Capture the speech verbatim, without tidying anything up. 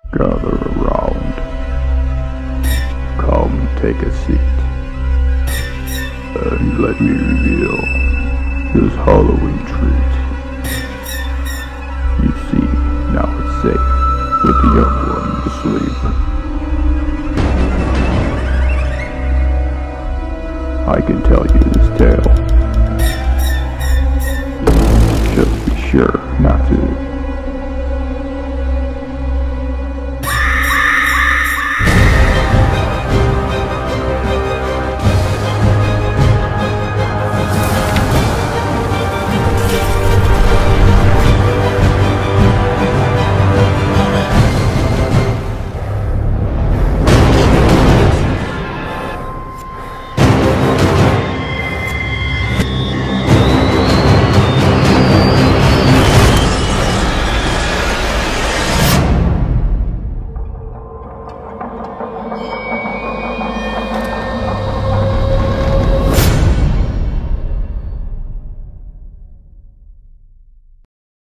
Gather around. Come take a seat. And let me reveal this Halloween treat. You see, now it's safe with the young one asleep. I can tell you this tale. Just be sure not to